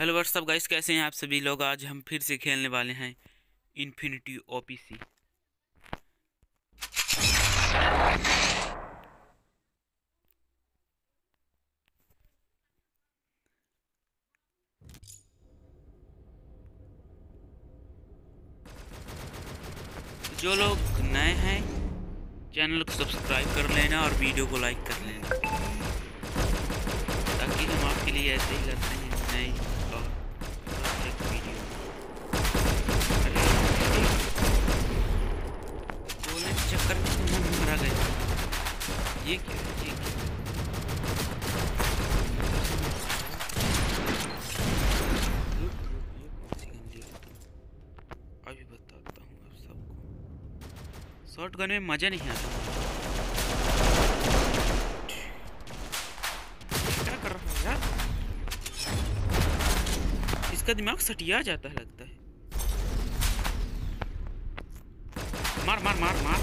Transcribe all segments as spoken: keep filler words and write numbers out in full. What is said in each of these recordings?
Hello what's up guys, कैसे हैं आप सभी लोग। आज हम फिर से खेलने वाले हैं इन्फिनिटी ओपीसी। जो लोग नए हैं चैनल को सब्सक्राइब कर लेना और वीडियो को लाइक कर लेना, ताकि हम आपके लिए ऐसे ही करते हैं नए और एक वीडियो। बोलने के चक्कर में तो मैं मरा गया। ये क्या है? ये क्या? अभी बताता हूँ आप सबको। शॉर्ट गन में मजा नहीं आता। क्या कर रहा है यार? इसका दिमाग सटिया जाता है लगता है। मार मार मार मार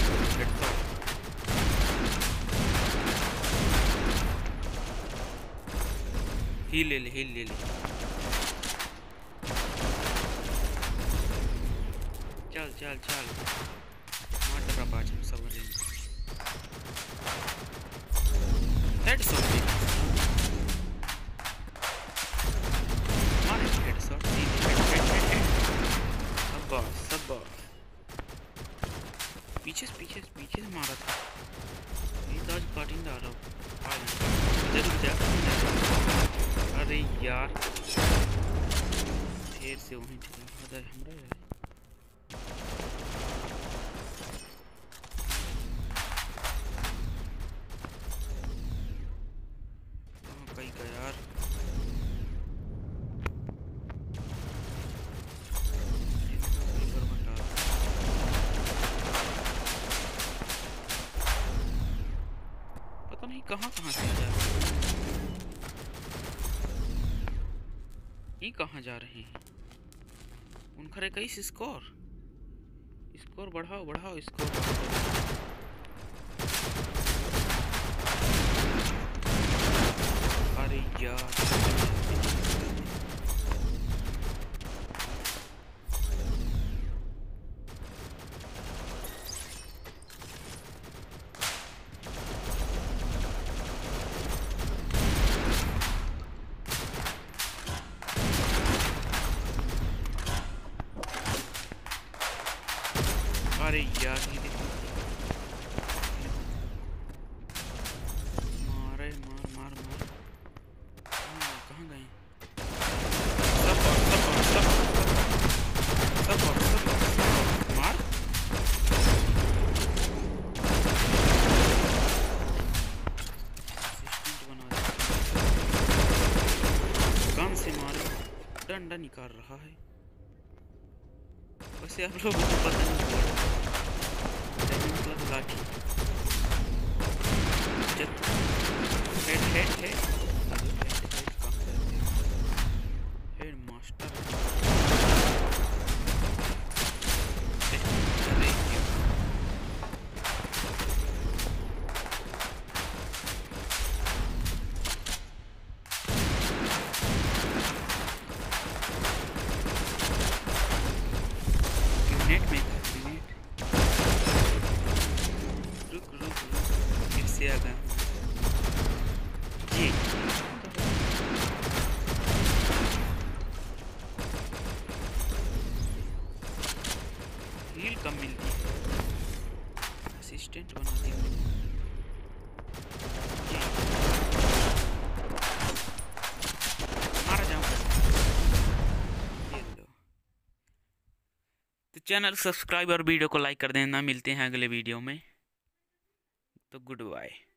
ही ले ले ही ले ले चल चल चल मार डरा बाज हम सब मरेंगे। हेड शॉट मार head shot head head head head सब बॉस सब बॉस पीछे पीछे पीछे से मारा था। ये तो आज काटिंग डाल रहा हूँ जरूर जा। अरे यार फिर से वहीं थे हमरा यार। कहीं का यार पता नहीं कहाँ कहाँ से आ जा रहे हैं। ये कहाँ जा रहे हैं? उनका इक्कीस स्कोर स्कोर बढ़ाओ बढ़ाओ स्कोर। अरे यार अरे यार ये देखो मारे मार मार मार कहाँ गए? सब सब सब सब सब मार बना कम से मारे डंडा निकाल रहा है। वैसे आप लोगों को पता नहीं मतलब लाठी head head head head master net में रुक रुक रुक फिर से आ गया जी। हील कम मिलती है, असिस्टेंट बना दी मार जाऊंगा। तो चैनल सब्सक्राइब और वीडियो को लाइक कर देना। मिलते हैं अगले वीडियो में, तो गुड बाय।